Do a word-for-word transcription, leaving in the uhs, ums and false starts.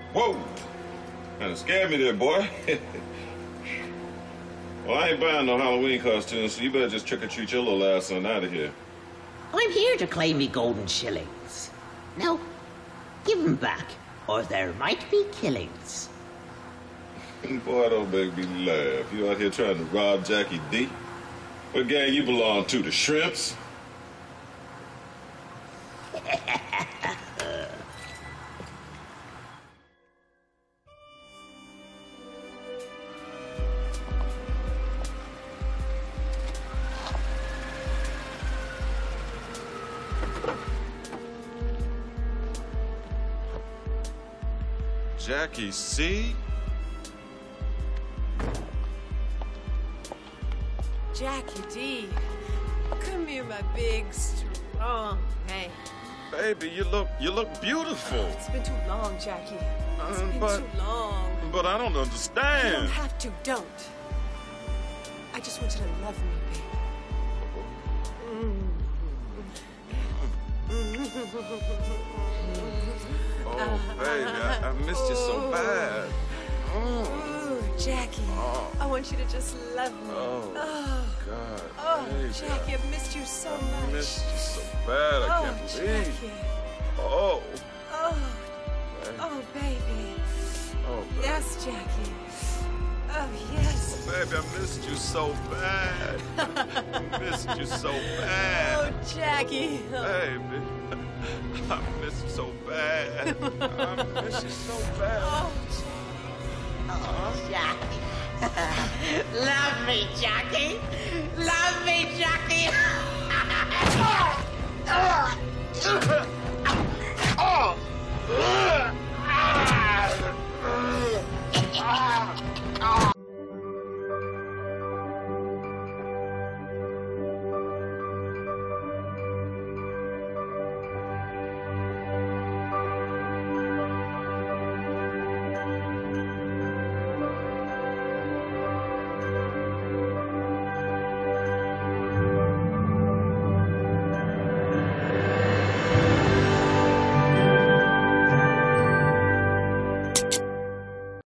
Whoa! Kinda scared me there, boy. Well, I ain't buying no Halloween costumes, so you better just trick-or-treat your little ass on out of here. I'm here to claim me golden shillings. Now, give 'em back, or there might be killings. Boy, don't make me laugh. You out here trying to rob Jackie Dee? What gang you belong to, the Shrimps? Jackie C? Jackie Dee, come here, my big, strong man. Baby, you look you look beautiful. It's been too long, Jackie. It's Uh, been but- too long. But I don't You understand. don't have to, don't. I just want you to love me, baby. Oh, baby, I, I missed you so bad. Ooh, Jackie, Oh. I want you to just love me. Oh, Oh, God. oh, baby, Jackie, I've missed you so I much. missed you so bad. I Oh, can't believe. Jackie. Oh. Oh, Baby. oh, baby. Oh, baby. Yes, Jackie. Oh, yes. Baby, I missed you so bad. I missed you so bad. Oh, Jackie. Baby, I miss you so bad. I miss you so bad. Oh, Oh, Jackie. Love me, Jackie. Love me, Jackie.